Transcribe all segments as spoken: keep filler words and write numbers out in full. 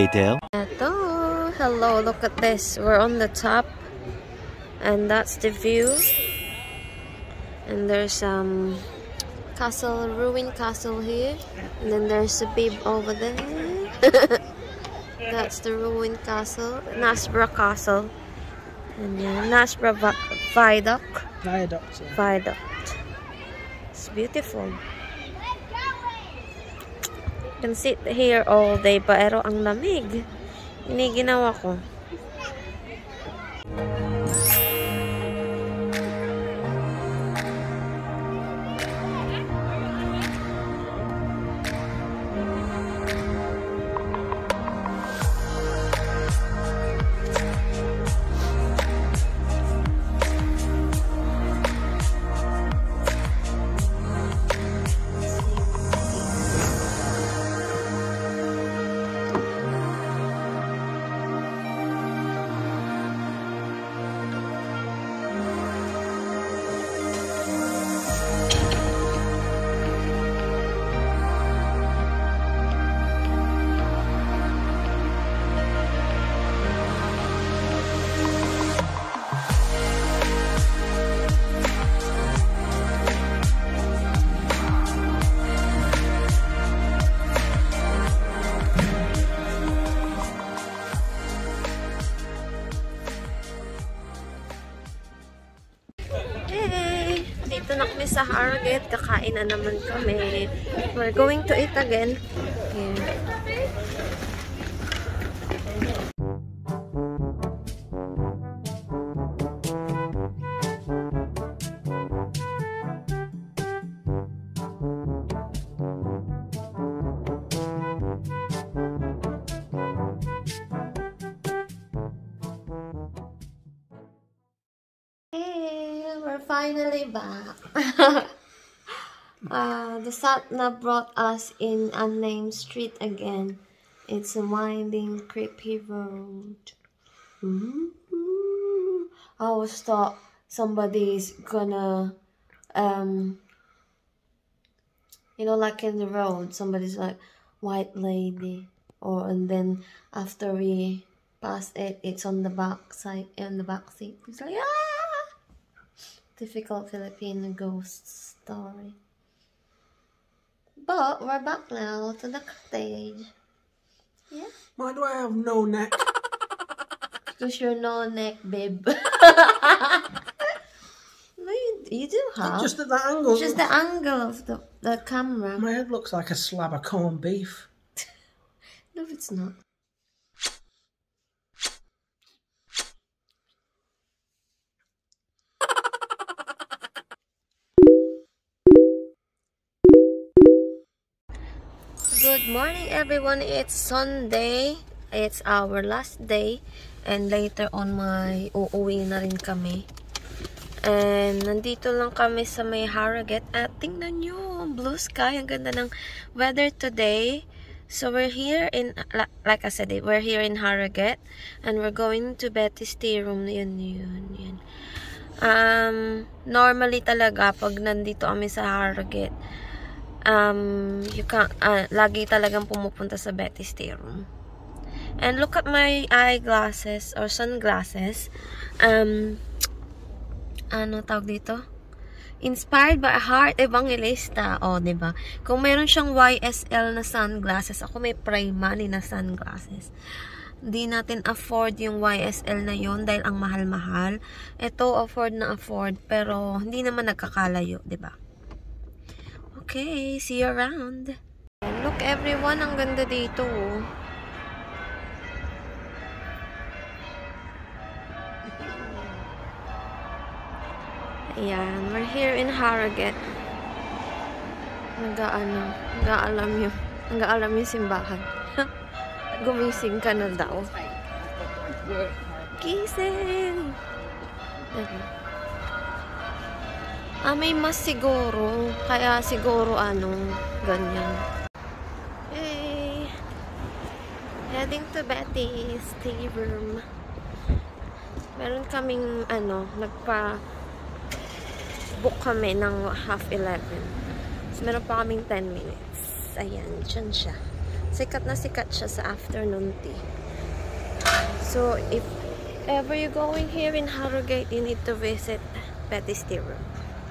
later. Hello, hello, look at this. We're on the top. And that's the view. And there's um castle, ruined castle here. And then there's a bib over there. That's the ruined castle. Knaresborough Castle. And yeah, Knaresborough Viaduct. Viaduct. Yeah. Viaduct. It's beautiful. You can sit here all day, pero ang lamig. Ini ginawa ko. Dito na kami sa Harrogate. Kakain na naman kami. We're going to eat again. Here. We're finally back. uh, the Satna brought us in unnamed street again. It's a winding, creepy road. Ooh. I always thought somebody's gonna, um, you know, like in the road, somebody's like white lady, or and then after we pass it, it's on the back side, on the back seat. It's like ah. Typical Filipino ghost story. But we're back now to the cottage. Yeah. Why do I have no neck? Because you're no neck, babe. No, you, you do have. Just at that angle. Just the angle of the, the camera. My head looks like a slab of corned beef. No, it's not. Good morning everyone, it's Sunday, it's our last day, and later on may uuwi na rin kami. And nandito lang kami sa may Harrogate at tingnan nyo, blue sky, ang ganda ng weather today. So we're here in, like I said, we're here in Harrogate and we're going to Betty's tea room. Yun, yun, yun. Um, normally talaga pag nandito kami sa Harrogate, Um, you can uh, lagi talagang pumupunta sa Betty's tea room. And look at my eyeglasses or sunglasses. Um, ano tawag dito? Inspired by a heart evangelista. O, oh, diba? Kung meron siyang Y S L na sunglasses, ako may prime money na sunglasses. Di natin afford yung Y S L na yon dahil ang mahal-mahal. Ito, afford na afford, pero hindi naman nagkakalayo, diba? Okay, see you around. Look everyone, ang ganda dito. Ayan, we're here in Harrogate. Nag-ano, nag-aalam yung, nag-aalam yung simbahan. Gumising ka na daw. Gising! Ah, may mas siguro. Kaya siguro ano, ganyan. Hey! Heading to Betty's tea room. Meron kaming, ano, nagpa-book kami ng half eleven. So, meron pa kaming ten minutes. Ayan, dyan siya. sikat na sikat siya sa afternoon tea. So, if ever you're going here in Harrogate, you need to visit Betty's Tea Room.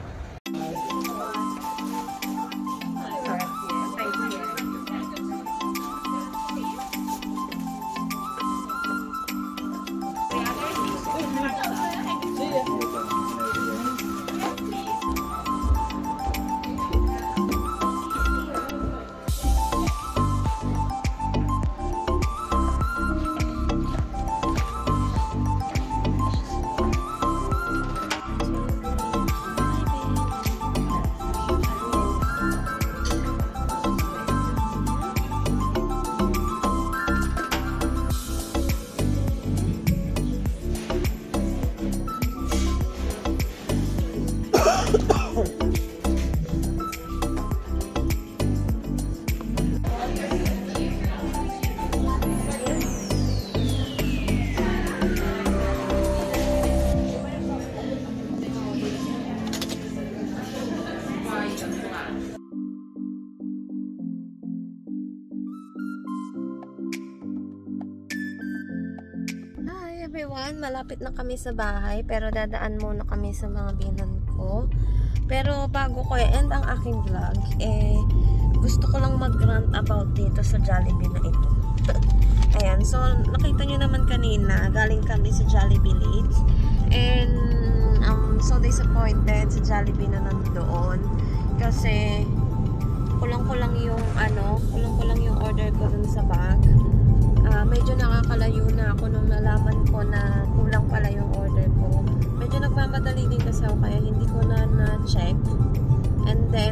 Everyone, malapit na kami sa bahay pero dadaan muna kami sa mga binan ko. Pero bago ko i-end ang aking vlog, eh gusto ko lang mag-rant about dito sa Jollibee na ito. Ayan, so nakita nyo naman kanina, galing kami sa Jollibee Leeds and I'm so disappointed sa Jollibee na nandoon kasi kulang-kulang yung ano, kulang-kulang yung order ko dun sa bag. Uh, medyo nakakalayo na ako nung nalaman ko na kulang pala yung order ko. Medyo nagmamadali din kasi ako kaya hindi ko na na-check. And then,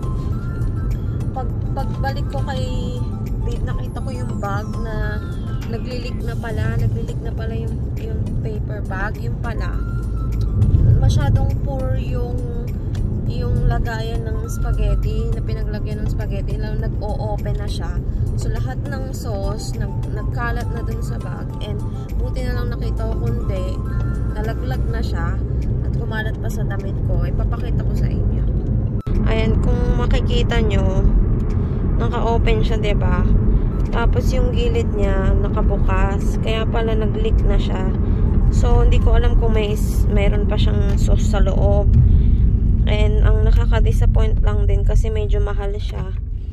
pag, pagbalik ko kay Dave, nakita ko yung bag na naglilik na pala. Naglilik na pala yung, yung paper bag. Yung pala, masyadong poor yung yung lagayan ng spaghetti na pinaglagyan ng spaghetti, lalo nag-o-open na siya. So lahat ng sauce nag nagkalat na dun sa bag and buti na lang nakita ko kundi nalaglag na siya at kumalat pa sa damit ko. Ipapakita ko sa inyo. Ayan, kung makikita nyo, naka-open siya, diba? Tapos yung gilid niya nakabukas, kaya pala nag-leak na siya. So hindi ko alam kung may mayroon pa siyang sauce sa loob. And ang nakaka-disappoint lang din kasi medyo mahal siya.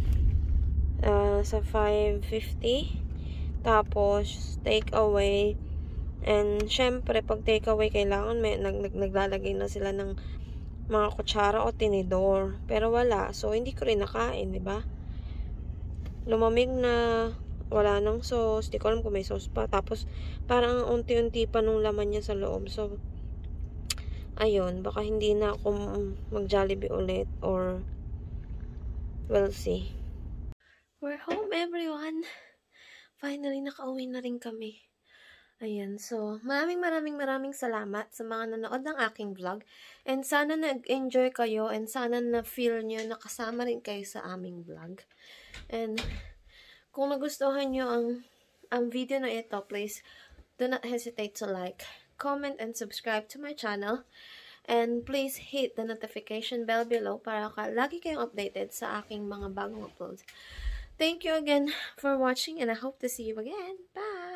Uh, sa five fifty. Tapos take away. And syempre pag take away kailangan may nag, nag, naglalagay na sila ng mga kutsara o tinidor. Pero wala. So hindi ko rin nakain, di ba? Lumamig na, wala nang sauce. Di ko alam kung may sauce pa. Tapos parang unti-unti pa nung laman niya sa loob. So ayun, baka hindi na ako mag-Jollibee ulit or we'll see. We're home, everyone. Finally, nakauwi na rin kami. Ayan, so maraming maraming maraming salamat sa mga nanood ng aking vlog. And sana nag-enjoy kayo and sana na-feel nyo nakasama rin kayo sa aming vlog. And kung nagustuhan nyo ang, ang video na ito, please do not hesitate to like, comment, and subscribe to my channel. And please hit the notification bell below para ka lagi kayong updated sa aking mga bagong uploads. Thank you again for watching and I hope to see you again. Bye!